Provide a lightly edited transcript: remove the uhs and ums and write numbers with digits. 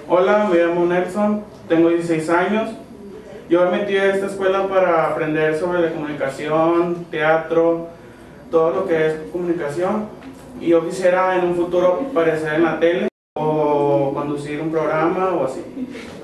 Hola, me llamo Nelson, tengo 16 años. Yo me metí a esta escuela para aprender sobre la comunicación, teatro, todo lo que es comunicación. Y yo quisiera en un futuro aparecer en la tele o conducir un programa o así.